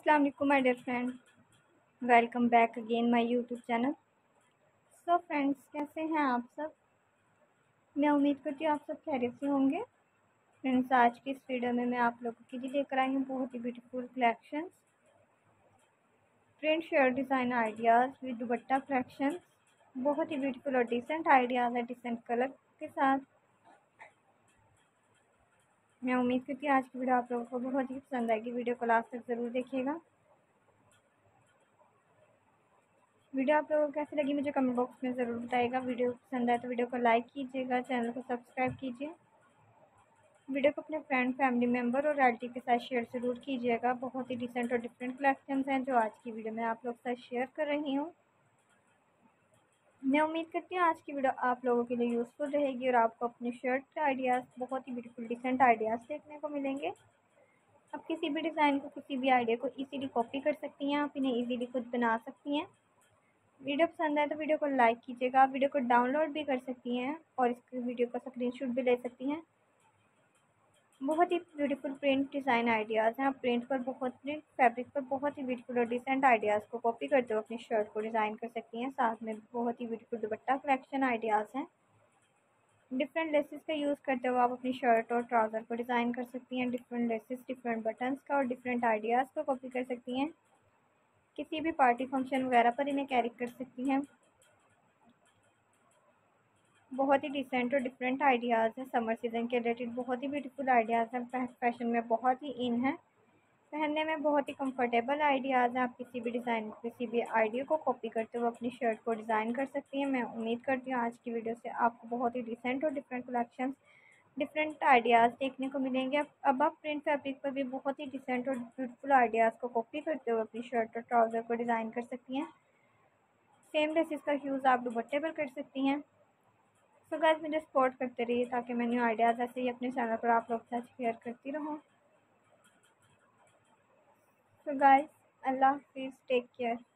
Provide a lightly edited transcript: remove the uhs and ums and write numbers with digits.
अस्सलाम वालेकुम my dear friend, welcome back again my YouTube channel. So friends, कैसे हैं आप सब? मैं उम्मीद करती हूँ आप सब खैरियत से होंगे। फ्रेंड्स, आज की इस वीडियो में मैं आप लोगों के लिए लेकर आई हूँ बहुत ही beautiful collections, print shirt design ideas with dupatta collection. बहुत ही ब्यूटीफुल और डिसेंट आइडियाज़ है डिसेंट कलर के साथ। मैं उम्मीद करती हूँ आज की वीडियो आप लोगों को बहुत ही पसंद आएगी। वीडियो को लास्ट तक ज़रूर देखिएगा। वीडियो आप लोगों को कैसी लगी मुझे कमेंट बॉक्स में ज़रूर बताइएगा। वीडियो पसंद आए तो वीडियो को लाइक कीजिएगा, चैनल को सब्सक्राइब कीजिए। वीडियो को अपने फ्रेंड, फैमिली मेम्बर और रिलेटिव के साथ शेयर ज़रूर कीजिएगा। बहुत ही डिसेंट और डिफरेंट कलेक्शंस हैं जो आज की वीडियो में आप लोग के साथ शेयर कर रही हूँ। मैं उम्मीद करती हूँ आज की वीडियो आप लोगों के लिए यूज़फुल रहेगी और आपको अपने शर्ट के आइडियाज़, बहुत ही ब्यूटीफुल डिसेंट आइडियाज़ देखने को मिलेंगे। आप किसी भी डिज़ाइन को, किसी भी आइडिया को इजीली कॉपी कर सकती हैं, आप इन्हें इजीली खुद बना सकती हैं। वीडियो पसंद आए तो वीडियो को लाइक कीजिएगा। आप वीडियो को डाउनलोड भी कर सकती हैं और इस वीडियो का स्क्रीनशॉट भी ले सकती हैं। बहुत ही ब्यूटीफुल प्रिंट डिज़ाइन आइडियाज़ हैं। आप प्रिंट फैब्रिक पर बहुत ही ब्यूटीफुल और डिसेंट आइडियाज़ को कॉपी करते हुए अपनी शर्ट को डिज़ाइन कर सकती हैं। साथ में बहुत ही ब्यूटीफुल दुपट्टा कलेक्शन आइडियाज़ हैं। डिफरेंट लेसेस का यूज़ करते हुए आप अपनी शर्ट और ट्राउज़र को डिज़ाइन कर सकती हैं। डिफरेंट लेसेस, डिफरेंट बटन्स का और डिफरेंट आइडियाज़ को कॉपी कर सकती हैं। किसी भी पार्टी फंक्शन वगैरह पर इन्हें कैरी कर सकती हैं। बहुत ही डिसेंट और डिफरेंट आइडियाज़ हैं। समर सीज़न के रिलेटेड बहुत ही ब्यूटीफुल आइडियाज़ हैं। फैशन में बहुत ही इन है, पहनने में बहुत ही कंफर्टेबल आइडियाज़ हैं। आप किसी भी डिज़ाइन, किसी भी आइडिया को कॉपी करते हुए अपनी शर्ट को डिज़ाइन कर सकती हैं। मैं उम्मीद करती हूँ आज की वीडियो से आपको बहुत ही डिसेंट और डिफरेंट कलेक्शंस, डिफरेंट आइडियाज़ देखने को मिलेंगे। अब आप प्रिंट फैब्रिक पर भी बहुत ही डिसेंट और ब्यूटीफुल आइडियाज़ को कॉपी करते हुए अपनी शर्ट और ट्राउज़र को डिज़ाइन कर सकती हैं। सेम लेसेस का यूज़ आप दुपट्टे पर कर सकती हैं। सो गाइस, मुझे सपोर्ट करते रहिए ताकि मैं न्यू आइडियाज़ ऐसे ही अपने चैनल पर आप लोग के साथ शेयर करती रहूँ। सो गाइस, अल्लाह हाफिज़, टेक केयर।